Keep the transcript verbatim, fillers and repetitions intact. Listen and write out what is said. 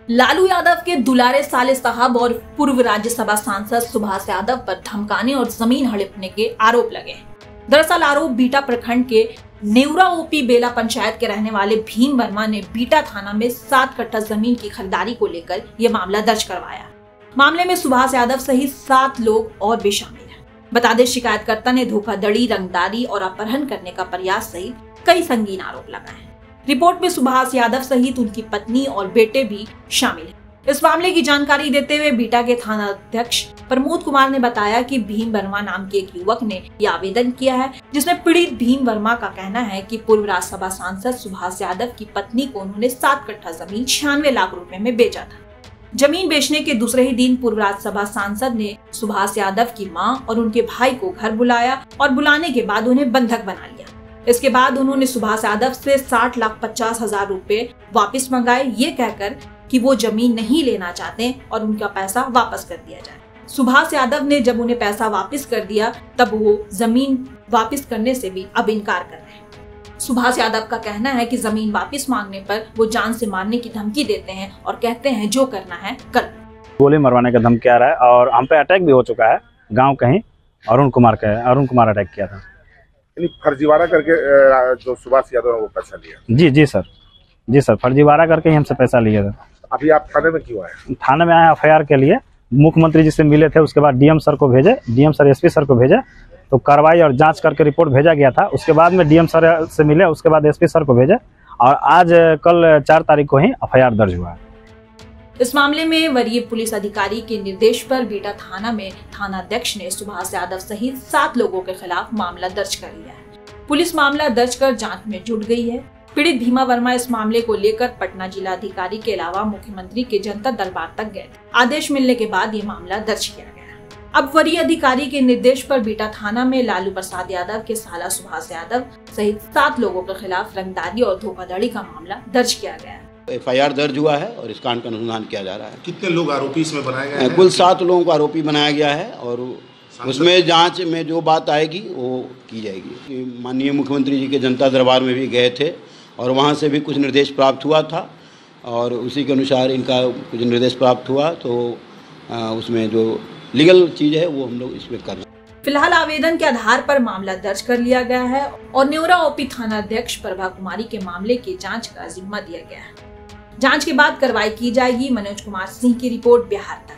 लालू यादव के दुलारे साले साहब और पूर्व राज्यसभा सांसद सुभाष यादव पर धमकाने और जमीन हड़पने के आरोप लगे। दरअसल आरोप बीटा प्रखंड के नेवरा ओपी बेला पंचायत के रहने वाले भीम वर्मा ने बीटा थाना में सात कट्ठा जमीन की खरीदारी को लेकर यह मामला दर्ज करवाया। मामले में सुभाष यादव सहित सात लोग और भी शामिल हैं। बता दें, शिकायतकर्ता ने धोखाधड़ी, रंगदारी और अपहरण करने का प्रयास सहित कई संगीन आरोप लगाए। रिपोर्ट में सुभाष यादव सहित उनकी पत्नी और बेटे भी शामिल हैं। इस मामले की जानकारी देते हुए बीटा के थाना अध्यक्ष प्रमोद कुमार ने बताया कि भीम वर्मा नाम के एक युवक ने यह आवेदन किया है, जिसमें पीड़ित भीम वर्मा का कहना है कि पूर्व राज्यसभा सांसद सुभाष यादव की पत्नी को उन्होंने सात कट्ठा जमीन छियानवे लाख रुपए में बेचा था। जमीन बेचने के दूसरे ही दिन पूर्व राज्यसभा सांसद ने सुभाष यादव की मां और उनके भाई को घर बुलाया और बुलाने के बाद उन्हें बंधक बना लिया। इसके बाद उन्होंने सुभाष यादव से साठ लाख पचास हजार रुपए वापस मंगाए, ये कहकर कि वो जमीन नहीं लेना चाहते और उनका पैसा वापस कर दिया जाए। सुभाष यादव ने जब उन्हें पैसा वापस कर दिया तब वो जमीन वापस करने से भी अब इनकार कर रहे हैं। सुभाष यादव का कहना है कि जमीन वापस मांगने पर वो जान से मारने की धमकी देते हैं और कहते हैं जो करना है कर। गोली मरवाने का धमकी आ रहा है और हम पे अटैक भी हो चुका है। गांव कहीं अरुण कुमार का अरुण कुमार अटैक किया था। फर्जीवाड़ा करके जो सुभाष यादव ने वो पैसा लिया। जी जी सर जी सर फर्जीवाड़ा करके ही हमसे पैसा लिया था। अभी आप थाने में क्यों आए? थाने में आए एफ आई आर के लिए। मुख्यमंत्री जी से मिले थे, उसके बाद डीएम सर को भेजे, डीएम सर एसपी सर को भेजे, तो कार्रवाई और जांच करके रिपोर्ट भेजा गया था। उसके बाद में डीएम सर से मिले, उसके बाद एसपी सर को भेजे और आज कल चार तारीख को ही एफ आई आर दर्ज हुआ है। इस मामले में वरीय पुलिस अधिकारी के निर्देश पर बीटा थाना में थाना अध्यक्ष ने सुभाष यादव सहित सात लोगों के खिलाफ मामला दर्ज कर लिया है। पुलिस मामला दर्ज कर जांच में जुट गई है। पीड़ित भीमा वर्मा इस मामले को लेकर पटना जिला अधिकारी के अलावा मुख्यमंत्री के जनता दरबार तक गए। आदेश मिलने के बाद ये मामला दर्ज किया गया। अब वरीय अधिकारी के निर्देश पर बीटा थाना में लालू प्रसाद यादव के साला सुभाष यादव सहित सात लोगों के खिलाफ रंगदारी और धोखाधड़ी का मामला दर्ज किया गया। एफ आई आर दर्ज हुआ है और इस कांड का अनुसंधान किया जा रहा है। कितने लोग आरोपी इसमें बनाए गए हैं? कुल सात लोगों को आरोपी बनाया गया है और उसमें जांच में जो बात आएगी वो की जाएगी। माननीय मुख्यमंत्री जी के जनता दरबार में भी गए थे और वहाँ से भी कुछ निर्देश प्राप्त हुआ था और उसी के अनुसार इनका कुछ निर्देश प्राप्त हुआ, तो उसमें जो लीगल चीज़ है वो हम लोग इसमें कर रहे हैं। फिलहाल आवेदन के आधार पर मामला दर्ज कर लिया गया है और नेवरा ओपी थाना अध्यक्ष प्रभा कुमारी के मामले की जांच का जिम्मा दिया गया है। जांच के बाद कार्रवाई की जाएगी। मनोज कुमार सिंह की रिपोर्ट, बिहार तक।